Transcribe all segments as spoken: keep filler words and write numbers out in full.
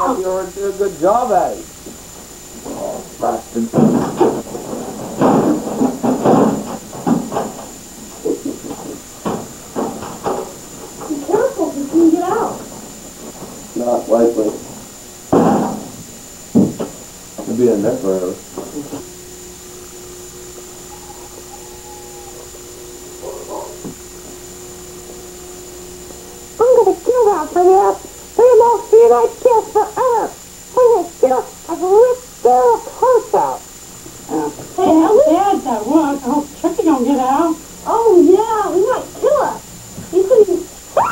You were doing a good job at it. Oh, bastard. Be careful, you can get out. Not likely. I'll be in there forever. I'm gonna kill that for that. They won't see that kiss forever. I'm gonna kill. I've ripped their purse out. Hey, how bad that was. I hope Chucky don't get out. Oh yeah, he might kill us. You couldn't.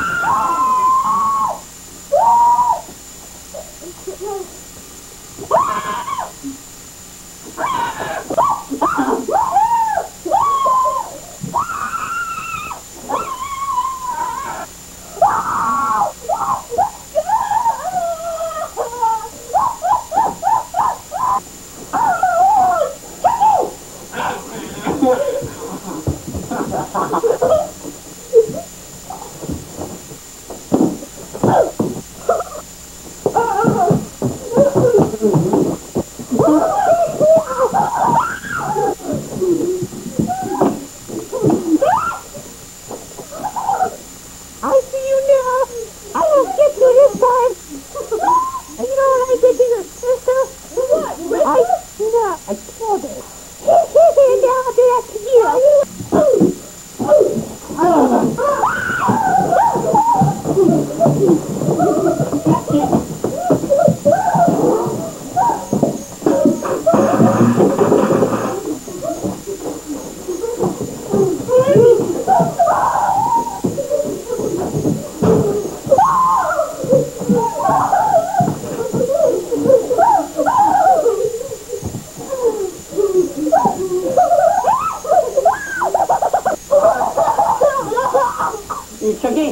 Chucky.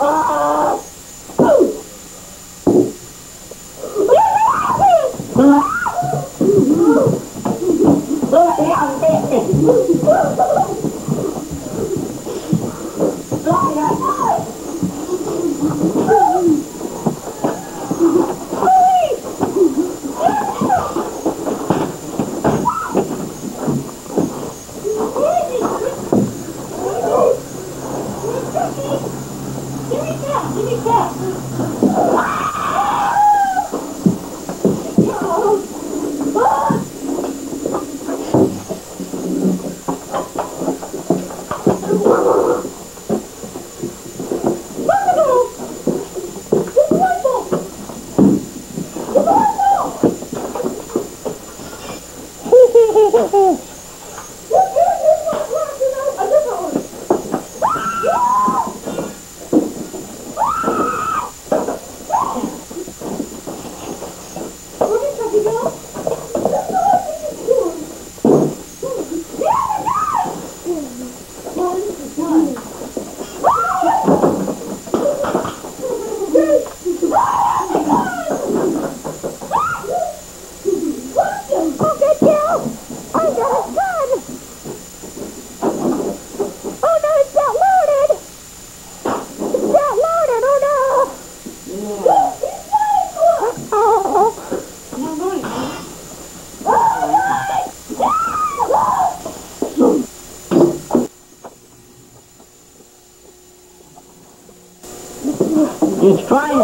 It's fire!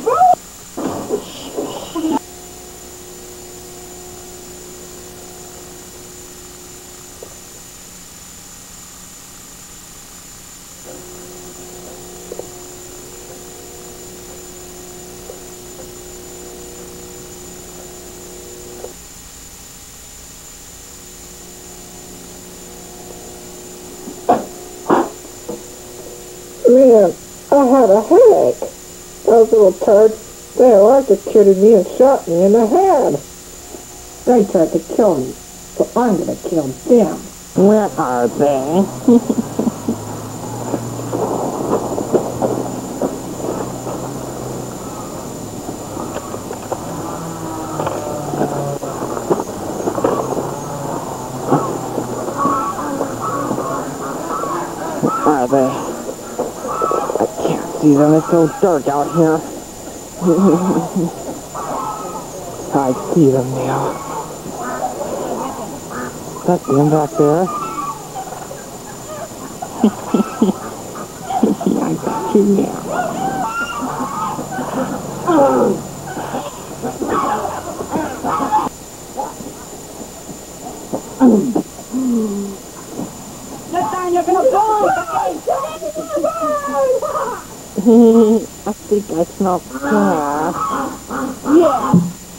Man, I had a headache. Those little turds, they electrocuted me and shot me in the head. They tried to kill me, so I'm gonna kill them. Where are they? Are they? I can't see them, it's so dark out here. I see them now. That's them back there. I got you now. You're gonna fall! I think I smell gas. Yeah.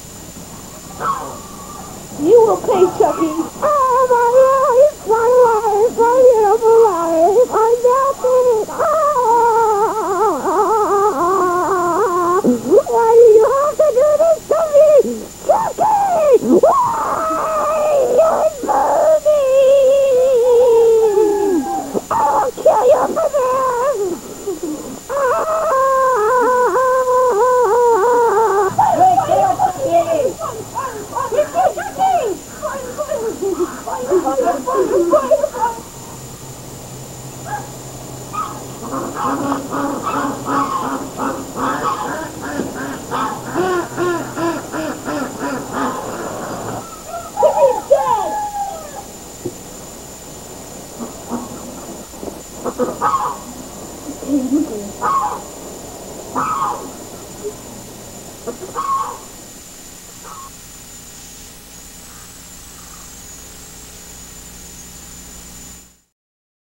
You will pay, Chucky. Oh, my life, my life, my beautiful life. I'm melting. Oh, why do you have to do this to me? Chucky! Why? You're burning! I'll kill you for this! Ah! Wait, get up, Chucky! It's you, Chucky! Chucky's dead!